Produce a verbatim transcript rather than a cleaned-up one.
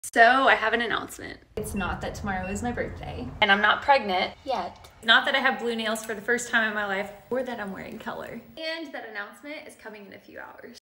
So I have an announcement. It's not that tomorrow is my birthday. And I'm not pregnant Yet. Not that I have blue nails for the first time in my life, or that I'm wearing color. And that announcement is coming in a few hours.